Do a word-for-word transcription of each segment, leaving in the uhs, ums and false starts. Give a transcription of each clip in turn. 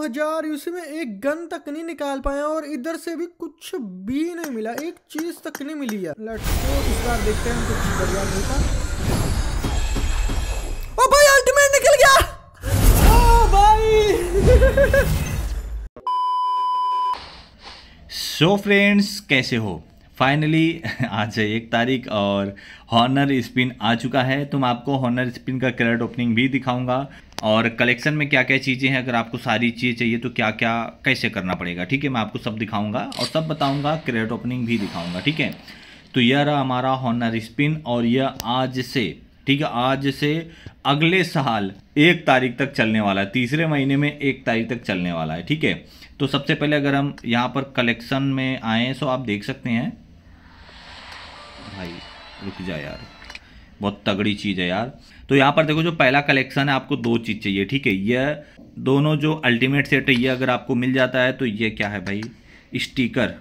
हजार यूसी में एक गन तक नहीं निकाल पाया और इधर से भी कुछ भी नहीं मिला, एक चीज तक नहीं मिली है। लेट्स गो, इस बार देखते हैं कुछ बढ़िया मिलता। ओ भाई अल्टीमेट निकल गया। ओ भाई सो फ्रेंड्स कैसे हो? फाइनली आज है एक तारीख और हॉनर स्पिन आ चुका है। तो मैं आपको हॉनर स्पिन का क्रेडिट ओपनिंग भी दिखाऊंगा और कलेक्शन में क्या क्या चीज़ें हैं, अगर आपको सारी चीज़ें चाहिए तो क्या क्या कैसे करना पड़ेगा। ठीक है, मैं आपको सब दिखाऊंगा और सब बताऊंगा, क्रेडिट ओपनिंग भी दिखाऊंगा। ठीक है, तो यह रहा हमारा हॉनर स्पिन और यह आज से, ठीक है, आज से अगले साल एक तारीख तक चलने वाला है। तीसरे महीने में एक तारीख तक चलने वाला है। ठीक है, तो सबसे पहले अगर हम यहाँ पर कलेक्शन में आए तो आप देख सकते हैं, भाई रुक जा यार, बहुत तगड़ी चीज़ है यार। तो यहाँ पर देखो, जो पहला कलेक्शन है आपको दो चीज़ चाहिए। ठीक है, यह दोनों जो अल्टीमेट सेट है ये अगर आपको मिल जाता है तो ये क्या है भाई, स्टिकर,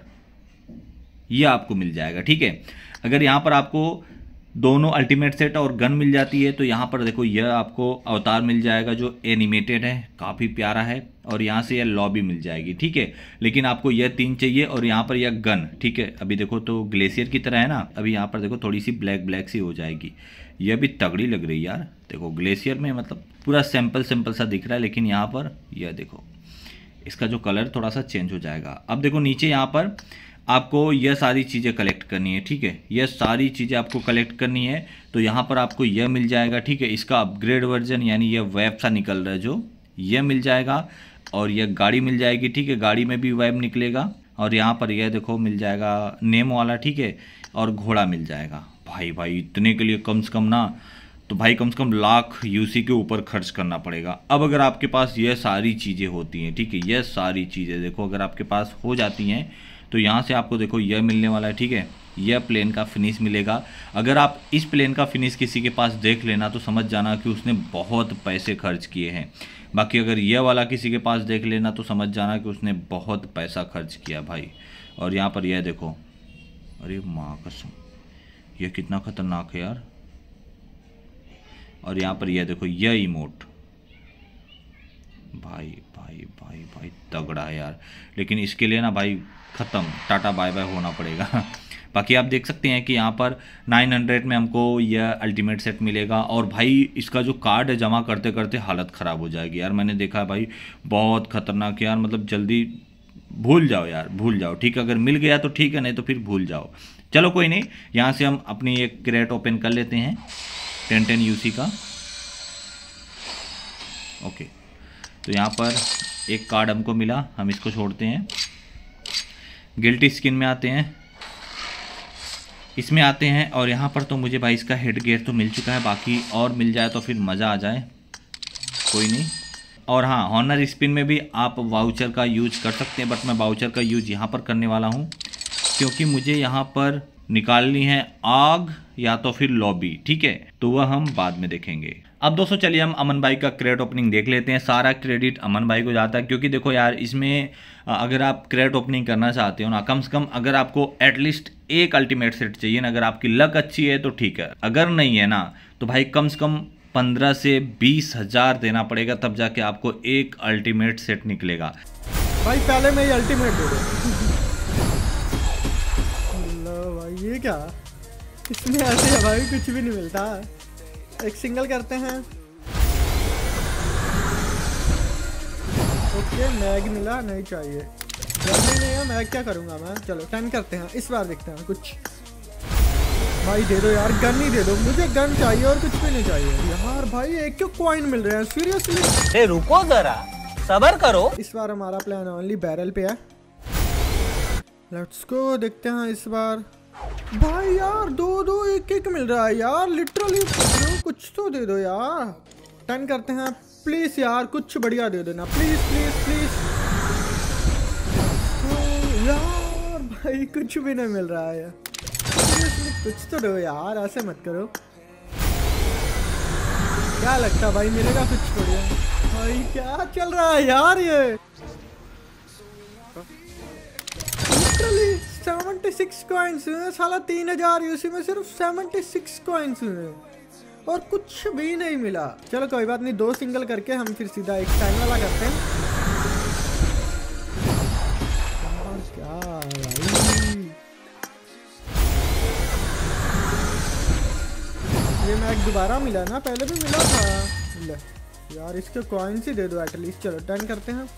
ये आपको मिल जाएगा। ठीक है, अगर यहाँ पर आपको दोनों अल्टीमेट सेट और गन मिल जाती है तो यहाँ पर देखो यह आपको अवतार मिल जाएगा जो एनिमेटेड है, काफ़ी प्यारा है, और यहाँ से यह लॉबी मिल जाएगी। ठीक है, लेकिन आपको यह तीन चाहिए और यहाँ पर यह गन। ठीक है, अभी देखो तो ग्लेशियर की तरह है ना, अभी यहाँ पर देखो थोड़ी सी ब्लैक ब्लैक सी हो जाएगी। यह भी तगड़ी लग रही है यार। देखो ग्लेशियर में मतलब पूरा सिंपल सिंपल सा दिख रहा है, लेकिन यहाँ पर यह देखो इसका जो कलर थोड़ा सा चेंज हो जाएगा। अब देखो नीचे यहाँ पर आपको यह सारी चीज़ें कलेक्ट करनी है। ठीक है, यह सारी चीज़ें आपको कलेक्ट करनी है तो यहाँ पर आपको यह मिल जाएगा। ठीक है, इसका अपग्रेड वर्जन यानी यह वेब सा निकल रहा है जो, यह मिल जाएगा और यह गाड़ी मिल जाएगी। ठीक है, गाड़ी में भी वेब निकलेगा और यहाँ पर यह देखो मिल जाएगा नेम वाला। ठीक है, और घोड़ा मिल जाएगा। भाई भाई इतने के लिए कम से कम ना, तो भाई कम से कम लाख यूसी के ऊपर खर्च करना पड़ेगा। अब अगर आपके पास यह सारी चीज़ें होती हैं, ठीक है, यह सारी चीज़ें देखो अगर आपके पास हो जाती हैं तो यहाँ से आपको देखो यह मिलने वाला है। ठीक है, यह प्लेन का फिनिश मिलेगा। अगर आप इस प्लेन का फिनिश किसी के पास देख लेना तो समझ जाना कि उसने बहुत पैसे खर्च किए हैं। बाकी अगर यह वाला किसी के पास देख लेना तो समझ जाना कि उसने बहुत पैसा खर्च किया भाई। और यहाँ पर यह देखो, अरे माँ कसम, यह कितना खतरनाक है यार। और यहाँ पर यह देखो यह इमोट, भाई भाई भाई भाई तगड़ा है यार। लेकिन इसके लिए ना भाई ख़त्म, टाटा बाय बाय होना पड़ेगा। बाकी आप देख सकते हैं कि यहाँ पर नौ सौ में हमको यह अल्टीमेट सेट मिलेगा और भाई इसका जो कार्ड है जमा करते करते हालत ख़राब हो जाएगी यार। मैंने देखा है भाई, बहुत ख़तरनाक यार, मतलब जल्दी भूल जाओ यार, भूल जाओ। ठीक है, अगर मिल गया तो ठीक है, नहीं तो फिर भूल जाओ। चलो कोई नहीं, यहाँ से हम अपनी एक क्रेट ओपन कर लेते हैं टेन टेन यूसी का। ओके, तो यहाँ पर एक कार्ड हमको मिला, हम इसको छोड़ते हैं। गिल्टी स्किन में आते हैं, इसमें आते हैं और यहाँ पर तो मुझे भाई इसका हेड गियर तो मिल चुका है, बाकी और मिल जाए तो फिर मज़ा आ जाए, कोई नहीं। और हाँ, हॉनर स्पिन में भी आप वाउचर का यूज कर सकते हैं, बट मैं वाउचर का यूज यहाँ पर करने वाला हूँ क्योंकि मुझे यहाँ पर निकालनी है आग या तो फिर लॉबी। ठीक है, तो वह हम बाद में देखेंगे। अब दोस्तों चलिए हम अमन भाई का क्रेडिट ओपनिंग देख लेते हैं। सारा क्रेडिट अमन भाई को जाता है क्योंकि देखो यार, इसमें अगर आप क्रेडिट ओपनिंग करना चाहते हो ना, कम से कम अगर आपको एटलीस्ट एक अल्टीमेट सेट चाहिए ना, अगर आपकी लक अच्छी है तो ठीक है, अगर नहीं है ना तो भाई कम से कम पंद्रह से बीस हजार देना पड़ेगा, तब जाके आपको एक अल्टीमेट सेट निकलेगा। भाई पहले मैं ये अल्टीमेट दे दूं। भाई ये क्या, इसमें ऐसे है भाई, कुछ भी नहीं मिलता। एक सिंगल करते हैं। ओके, मैग मिला, नहीं चाहिए, नहीं नहीं है मैग, क्या करूंगा मैं। चलो टेन करते हैं, इस बार देखते हैं कुछ। भाई दे दो यार, गन ही दे दो, मुझे गन चाहिए और कुछ भी नहीं चाहिए यार। भाई एक क्यों कॉइन मिल रहे हैं सीरियसली। ए रुको जरा, सब्र करो। इस बार हमारा प्लान ओनली बैरल पे है। लेट्स गो, देखते हैं इस बार। भाई यार दो दो एक एक मिल रहा है यार, लिटरली कुछ तो दे दो यार। टेन करते हैं प्लीज यार, कुछ बढ़िया दे देना प्लीज प्लीज प्लीज। तो यार भाई कुछ भी नहीं मिल रहा है, कुछ तो दो यार, ऐसे मत करो। क्या लगता है भाई मिलेगा कुछ बढ़िया? भाई क्या चल रहा है यार, ये लिटरली छिहत्तर कॉइन्स हुए साला, तीन हजार यूसी में सिर्फ छिहत्तर कॉइन्स हुए और कुछ भी नहीं मिला। चलो कोई बात नहीं, दो सिंगल करके हम फिर सीधा एक टाइम वाला करते हैं। दोबारा मिला ना, पहले भी मिला था। ले यार इसके कॉइन्स ही दे दो एटलीस्ट। चलो टर्न करते हैं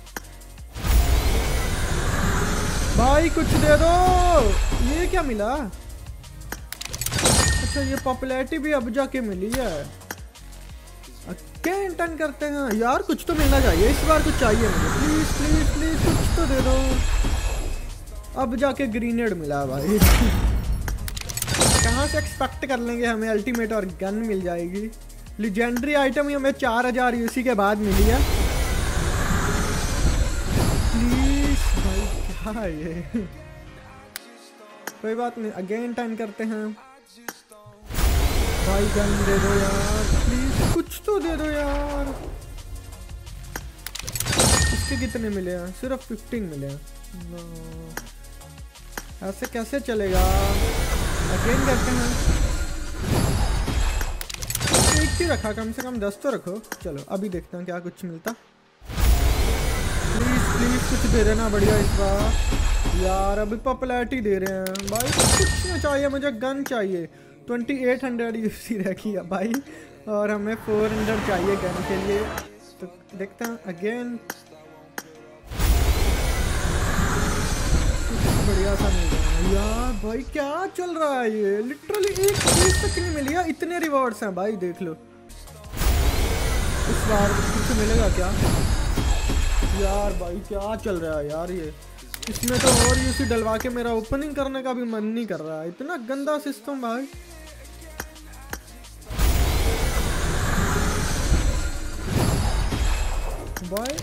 भाई, कुछ दे दो। ये क्या मिला? अच्छा ये पॉपुलैरिटी भी अब जाके मिली है। अगेन टर्न करते हैं यार, कुछ तो मिलना चाहिए इस बार, कुछ चाहिए मुझे प्लीज प्लीज प्लीज, कुछ तो दे दो। अब जाके ग्रीनेड मिला भाई। कहाँ से एक्सपेक्ट कर लेंगे हमें अल्टीमेट और गन मिल जाएगी। लीजेंडरी आइटम ही हमें चार हजार यूसी के बाद मिली है। प्लीज भाई क्या ये, कोई बात नहीं अगेन टर्न करते हैं भाई। गन दे दो यार प्लीज, कुछ तो दे दो यार। इसके कितने मिले हैं? सिर्फ फिफ्टीन मिले हैं। ऐसे कैसे चलेगा? अगेन करते हैं। एक ही रखा, कम से कम दस तो रखो। चलो अभी देखते हैं क्या कुछ मिलता। प्लीज प्लीज कुछ दे देना बढ़िया इस बार यार। अभी पॉपुलैरिटी दे रहे हैं भाई, कुछ नहीं चाहिए मुझे, गन चाहिए। ट्वेंटी एट हंड्रेड यूसी रखी है भाई, और हमें फोर हंड्रेड चाहिए गन के लिए। तो देखते हैं अगेन, बढ़िया सा मिल रहा है यार। भाई क्या चल रहा है ये, लिटरली एक चीज तक नहीं मिली है, इतने रिवॉर्ड्स हैं भाई देख लो। इस बार कुछ मिलेगा क्या यार? भाई क्या चल रहा है यार ये, इसमें तो और यूसी डलवा के मेरा ओपनिंग करने का भी मन नहीं कर रहा है। इतना गंदा सिस्टम भाई। भाई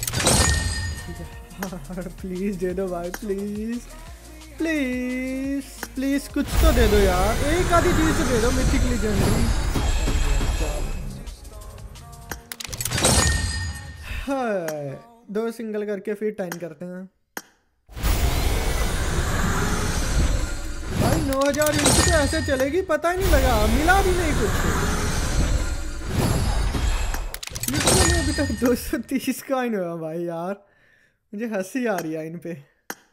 प्लीज दे दो भाई, प्लीज प्लीज प्लीज कुछ तो दे दो यार, एक आधी चीज तो दे दो मिथिक लीजेंडरी। हाँ दो सिंगल करके फिर टाइम करते हैं भाई। नौ हजार यूसी तो ऐसे चलेगी, पता ही नहीं लगा, मिला भी नहीं कुछ। लिटरली अभी तक दो सौ तीस कॉइन हुआ भाई यार, मुझे हंसी आ रही है इन पे।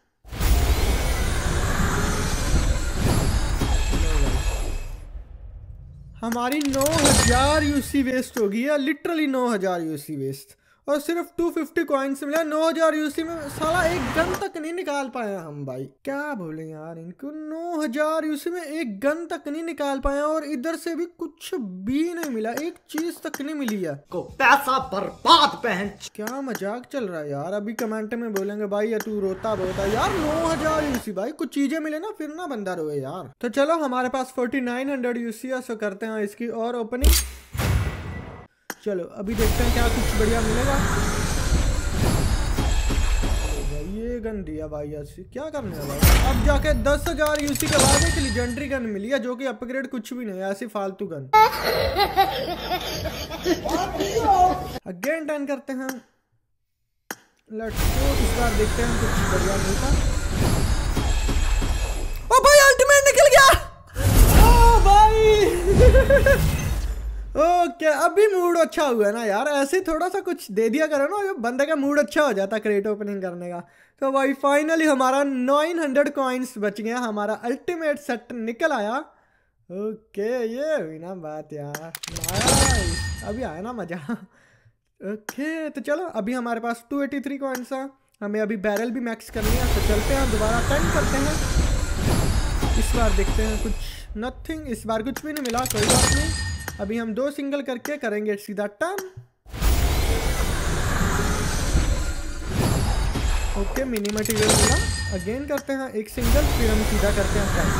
हमारी नौ हजार यूसी वेस्ट हो गई है, लिटरली नौ हजार यूसी वेस्ट, और सिर्फ टू फिफ्टी कॉइन्स मिला। नौ हजार यूसी में साला एक गन तक नहीं निकाल पाया हम भाई, क्या बोले यार इनको। नौ हजार यूसी में एक गन तक नहीं निकाल पाया, और इधर से भी कुछ भी नहीं मिला, एक चीज तक नहीं मिली है। को पैसा बर्बाद पहन। क्या मजाक चल रहा है यार। अभी कमेंट में बोलेंगे भाई या तू रोता बोता यार। नौ हजार यूसी भाई, कुछ चीजें मिले ना फिर ना बंदा रोए यार। तो चलो हमारे पास फोर्टी नाइन हंड्रेड यूसी है, सो करते हैं इसकी और ओपनिंग। चलो अभी देखते हैं क्या कुछ बढ़िया मिलेगा। ये गन दिया भाई, ऐसी क्या करने है भाई। अब जाके दस हजार यूसी के बाद एक लीजेंडरी गन मिली है, जो कि अपग्रेड कुछ भी नहीं है, ऐसी फालतू गन। अगेन टर्न करते हैं, लेट्स गो। इस बार देखते हैं कुछ बढ़िया मिलता। ओ भाई अल्टीमेट निकल गया। ओ भाई ओके okay, अभी मूड अच्छा हुआ ना यार। ऐसे थोड़ा सा कुछ दे दिया करो ना, बंदे का मूड अच्छा हो जाता क्रेट ओपनिंग करने का। तो भाई फाइनली हमारा नौ सौ कॉइन्स बच गया, हमारा अल्टीमेट सेट निकल आया। ओके ये हुई ना बात यार, नाइस। अभी आया ना मजा। ओके तो चलो अभी हमारे पास टू एटी थ्री कॉइन्स है, हमें अभी बैरल भी मैक्स करनी है। तो चलते हैं दोबारा टर्न करते हैं। इस बार देखते हैं कुछ, नथिंग। इस बार कुछ भी नहीं मिला, कोई बात नहीं। अभी हम दो सिंगल करके करेंगे सीधा टर्न। ओके मिनी मटेरियल मिला, अगेन करते हैं एक सिंगल, फिर हम सीधा करते हैं टर्न।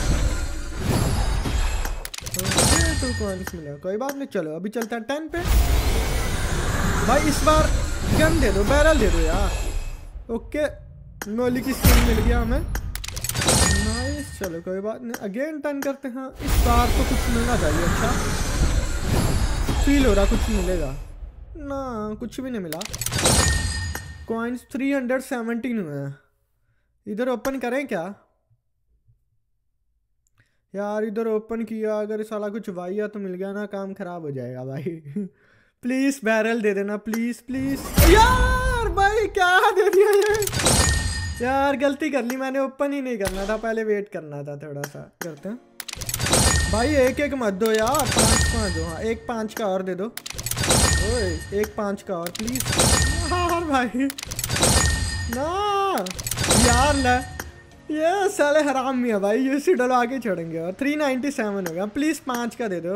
ओके टू कॉइन्स मिले, कोई बात नहीं। चलो अभी चलते हैं टर्न पे। भाई इस बार गन दे दो, बैरल दे दो यार। ओके नोली की स्किन मिल गया हमें, नाइस। चलो कोई बात नहीं, अगेन टर्न करते हैं। इस बार तो कुछ मिलना चाहिए, अच्छा फील हो रहा कुछ मिलेगा ना, कुछ भी नहीं मिला। कॉइन्स थ्री हंड्रेड सेवनटीन हुए हैं। इधर ओपन करें क्या यार? इधर ओपन किया, अगर साला कुछ वाइया तो मिल गया ना, काम खराब हो जाएगा भाई। प्लीज बैरल दे देना, प्लीज प्लीज यार। भाई क्या दे दिया ये यार, गलती कर ली मैंने, ओपन ही नहीं करना था, पहले वेट करना था। थोड़ा सा करते हैं। भाई एक एक मत दो यार, पाँच पाँच दो। हाँ एक पाँच का और दे दो। ओए एक पाँच का और प्लीज यार भाई ना यार ना, ये साले हराम ही है भाई, यूसी डलवा के छोड़ेंगे। और थ्री नाइन्टी सेवन हो गया, प्लीज पाँच का दे दो।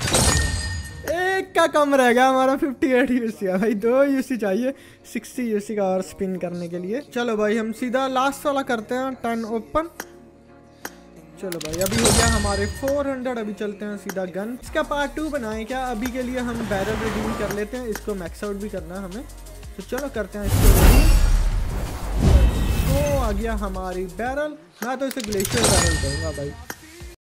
एक का कम रह गया हमारा, फिफ्टी एट यूसी है भाई, दो यूसी चाहिए सिक्सटी यूसी का और स्पिन करने के लिए। चलो भाई हम सीधा लास्ट वाला करते हैं, टेन ओपन। चलो भाई अभी हो गया हमारे फोर हंड्रेड। अभी चलते हैं सीधा गन। इसका पार्ट टू बनाएं क्या? अभी के लिए हम बैरल रिडीम कर लेते हैं, इसको मैक्स आउट भी करना है हमें, तो चलो करते हैं इसको रिडीम। तो आ गया हमारी बैरल, मैं तो इसे ग्लेशियर बैरल कहूँगा भाई।